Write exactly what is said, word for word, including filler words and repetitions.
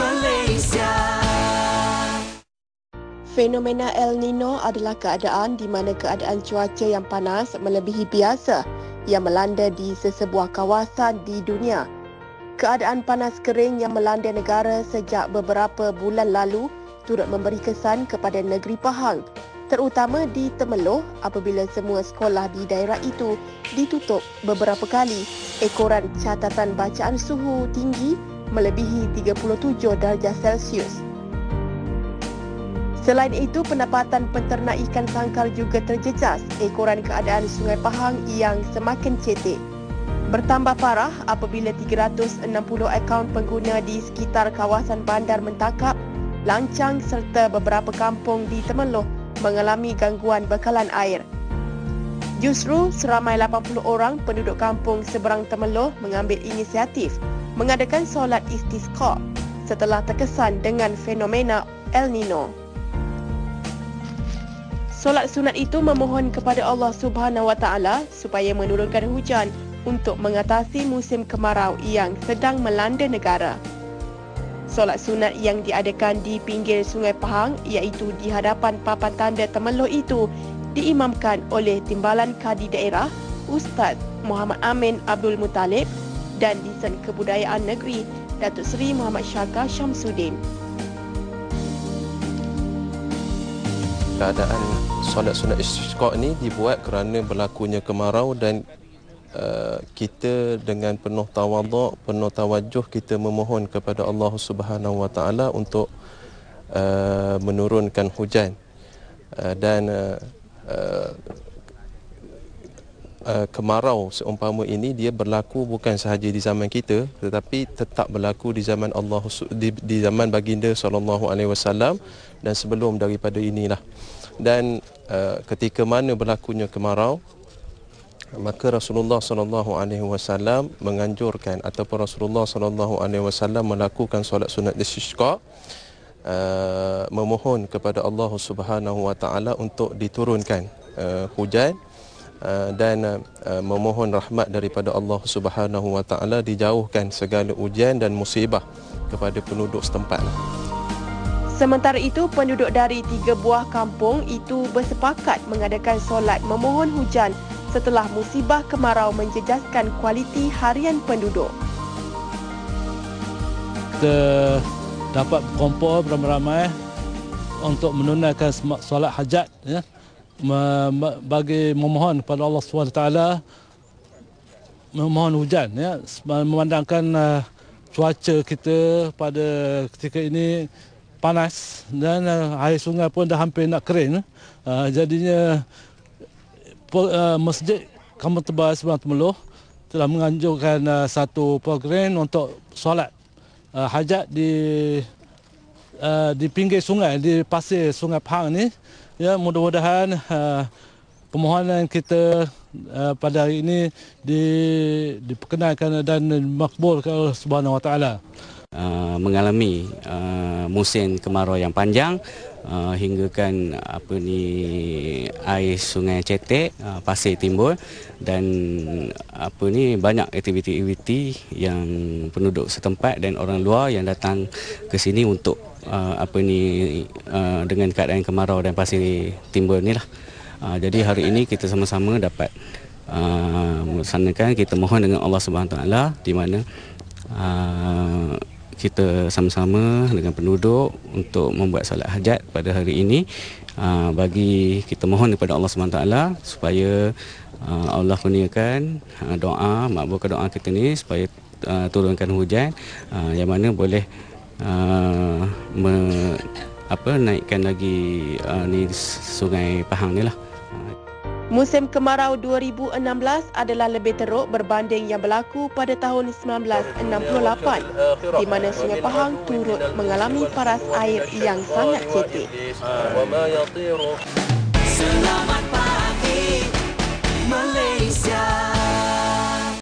Malaysia. Fenomena El Nino adalah keadaan di mana keadaan cuaca yang panas melebihi biasa yang melanda di sesebuah kawasan di dunia. Keadaan panas kering yang melanda negara sejak beberapa bulan lalu turut memberi kesan kepada negeri Pahang, terutama di Temeloh apabila semua sekolah di daerah itu ditutup beberapa kali. Ekoran catatan bacaan suhu tinggi melebihi tiga puluh tujuh darjah Celsius. Selain itu, pendapatan penternak ikan tangkar juga terjejas. Ekoran keadaan Sungai Pahang yang semakin cetek bertambah parah apabila tiga ratus enam puluh akaun pengguna di sekitar kawasan bandar Mentakap, Lancang serta beberapa kampung di Temeloh mengalami gangguan bekalan air. Justru seramai lapan puluh orang penduduk kampung seberang Temeloh mengambil inisiatif mengadakan solat istisqa setelah terkesan dengan fenomena El Nino. Solat sunat itu memohon kepada Allah Subhanahu Wa Taala supaya menurunkan hujan untuk mengatasi musim kemarau yang sedang melanda negara. Solat sunat yang diadakan di pinggir Sungai Pahang iaitu di hadapan papan tanda Temeloh itu diimamkan oleh Timbalan Kadi Daerah Ustaz Muhammad Amin Abdul Muttalib dan Disan Kebudayaan Negeri Datuk Seri Muhammad Syaka Syamsuddin. Keadaan solat sunat istisqa ni dibuat kerana berlakunya kemarau dan uh, kita dengan penuh tawaduk, penuh tawajuh kita memohon kepada Allah Subhanahu Wa Taala untuk uh, menurunkan hujan uh, dan uh, uh, uh, kemarau seumpama ini dia berlaku bukan sahaja di zaman kita tetapi tetap berlaku di zaman Allah di, di zaman baginda sallallahu alaihi wasallam dan sebelum daripada inilah. Dan uh, ketika mana berlakunya kemarau, maka Rasulullah sallallahu alaihi wasallam menganjurkan ataupun Rasulullah sallallahu alaihi wasallam melakukan solat sunat istisqa, uh, memohon kepada Allah Subhanahu Wa Taala untuk diturunkan uh, hujan uh, dan uh, memohon rahmat daripada Allah Subhanahu Wa Taala, dijauhkan segala ujian dan musibah kepada penduduk setempat. Sementara itu, penduduk dari tiga buah kampung itu bersepakat mengadakan solat memohon hujan setelah musibah kemarau menjejaskan kualiti harian penduduk. Kita dapat berkumpul beramai-ramai untuk menunaikan solat hajat, ya, bagi memohon kepada Allah subhanahu wa taala, memohon hujan, ya, memandangkan uh, cuaca kita pada ketika ini panas dan uh, air sungai pun dah hampir nak kering. Uh, jadinya uh, Masjid Kampung Tebal Seberang Temeloh telah menganjurkan uh, satu program untuk solat uh, hajat di uh, di pinggir sungai, di pasir Sungai Pahang ni. Ya, mudah-mudahan uh, permohonan kita uh, pada hari ini di, diperkenalkan dan makbulkan oleh Subhanahu Wa Taala. Uh, mengalami uh, musim kemarau yang panjang uh, hinggakan apa ni air sungai cetek, uh, pasir timbul dan apa ni banyak aktiviti-aktiviti yang penduduk setempat dan orang luar yang datang ke sini untuk uh, apa ni uh, dengan keadaan kemarau dan pasir timbul ni lah. Uh, jadi hari ini kita sama-sama dapat uh, melaksanakan, kita mohon dengan Allah Subhanahu Wa Taala di mana uh, kita sama-sama dengan penduduk untuk membuat solat hajat pada hari ini. Uh, bagi kita mohon kepada Allah subhanahu wa taala supaya uh, Allah kurniakan uh, doa, makbulkan doa kita ni supaya uh, turunkan hujan uh, yang mana boleh uh, me, apa naikkan lagi uh, ni Sungai Pahang ni lah. Musim kemarau dua ribu enam belas adalah lebih teruk berbanding yang berlaku pada tahun sembilan belas enam puluh lapan di mana Sungai Pahang turut mengalami paras air yang sangat cetek. Selamat pagi Malaysia.